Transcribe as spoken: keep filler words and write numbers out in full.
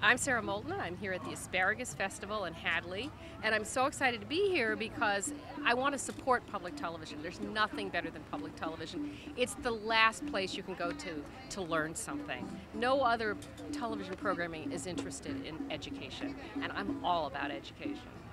I'm Sara Moulton. I'm here at the Asparagus Festival in Hadley, and I'm so excited to be here because I want to support public television. There's nothing better than public television. It's the last place you can go to to learn something. No other television programming is interested in education, and I'm all about education.